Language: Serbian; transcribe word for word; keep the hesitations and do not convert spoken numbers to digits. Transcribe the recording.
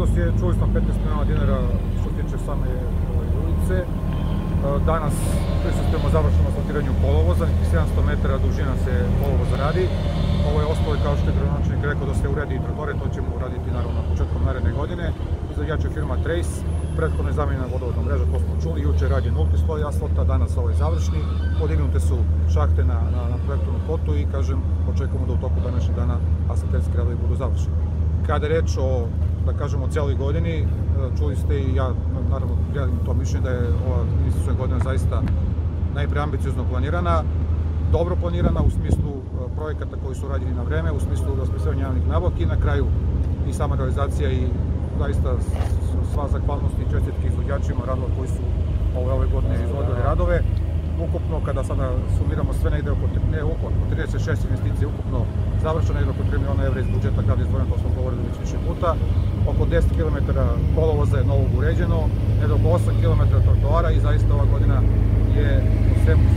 iznos je, čuli smo, petnaest miliona dinara što se tiče same ulice. Danas prisustujemo završenom asfaltiranju kolovoza, nekih sedamsto metara dužina se kolovoza radi. Ovo je ostalo, kao što je gradonačelnik rekao, da se uredi i trotore, to ćemo uraditi naravno početkom naredne godine. Izvođač je firma Trace, prethodno je zamenjena vodovodna mreža, to smo čuli, juče je rađen nulti sloj asfalta, danas ovo je završni, podignute su šahte na, na, na projektovnom kotu i, kažem, očekujemo da u toku današnjeg dana asfalterski radovi budu završeni. Kada je reč o, da kažemo, cijeloj godini, čuli ste i ja, naravno, delim to mišljenje da je ova investiciona godina zaista najpre ambiciozno planirana, dobro planirana u smislu projekata koji su rađeni na vreme, u smislu raspisivanja javnih nabavki i na kraju i sama realizacija i zaista sva zahvalnost i čestitke izvođačima radova koji su ove godine izvodili radove. Ukupno, kada sada sumiramo sve, negde oko trideset šest investicije ukupno završeno, negde oko tri miliona evra iz budžeta grada izdvojeno, to smo govorili već više puta. Oko deset kilometara kolovoza je novog uređeno, negde oko osam kilometara trotoara i zaista ova godina je u svemu